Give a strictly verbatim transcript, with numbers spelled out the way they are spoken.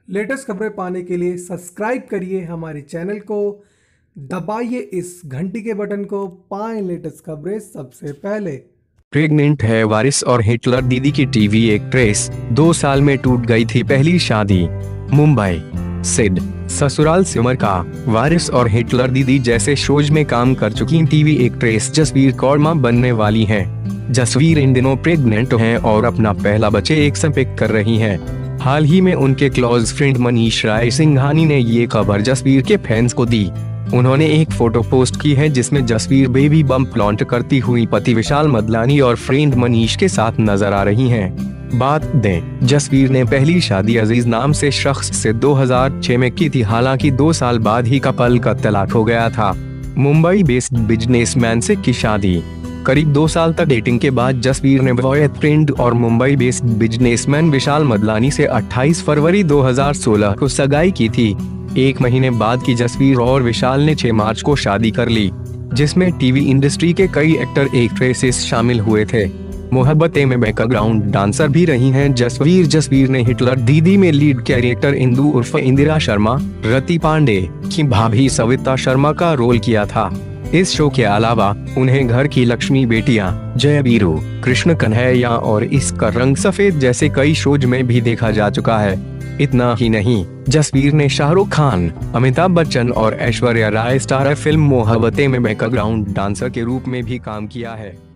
Latest खबरें पाने के लिए सब्सक्राइब करिए हमारे चैनल को, दबाइए इस घंटी के बटन को, पाएं लेटेस्ट खबरें सबसे पहले। प्रेग्नेंट है वारिस और हिटलर दीदी की टीवी एक्ट्रेस, दो साल में टूट गई थी पहली शादी। मुंबई सिड ससुराल सिमर का वारिस और हिटलर दीदी जैसे शोज में काम कर चुकी टीवी एक्ट्रेस जसवीर कौर मां बनने वाली हैं। जसवीर इन दिनों प्रेग्नेंट हैं और अपना पहला बच्चे एक साथ पैक कर रही हैं। हाल ही में उनके क्लोज फ्रेंड मनीष राय सिंघानी ने ये खबर जसवीर के फैंस को दी। उन्होंने एक फोटो पोस्ट की है जिसमें जसवीर बेबी बम्प लॉन्च करती हुई पति विशाल मदलानी और फ्रेंड मनीष के साथ नजर आ रही हैं। बात दें, जसवीर ने पहली शादी अजीज नाम से शख्स से दो हज़ार छह में की थी। हालांकि दो साल बाद ही कपल का तलाक हो गया था। मुंबई बेस्ड बिजनेसमैन से की शादी। करीब दो साल तक डेटिंग के बाद जसवीर ने बॉयफ्रेंड और मुंबई बेस्ड बिजनेसमैन विशाल मदलानी से अट्ठाईस फरवरी दो हज़ार सोलह को सगाई की थी। एक महीने बाद की जसवीर और विशाल ने छह मार्च को शादी कर ली, जिसमें टीवी इंडस्ट्री के कई एक्टर एक्ट्रेसेस शामिल हुए थे। मोहब्बतें में बैकग्राउंड डांसर भी रही हैं जसवीर। जसवीर ने हिटलर दीदी में लीड कैरेक्टर इंदु उर्फ इंदिरा शर्मा, रति पांडे की भाभी सविता शर्मा का रोल किया था। इस शो के अलावा उन्हें घर की लक्ष्मी बेटियां, जय बीरू, कृष्ण कन्हैया और इसका रंग सफेद जैसे कई शोज में भी देखा जा चुका है। इतना ही नहीं, जसवीर ने शाहरुख खान, अमिताभ बच्चन और ऐश्वर्या राय स्टारर फिल्म मोहब्बतें में बैकग्राउंड डांसर के रूप में भी काम किया है।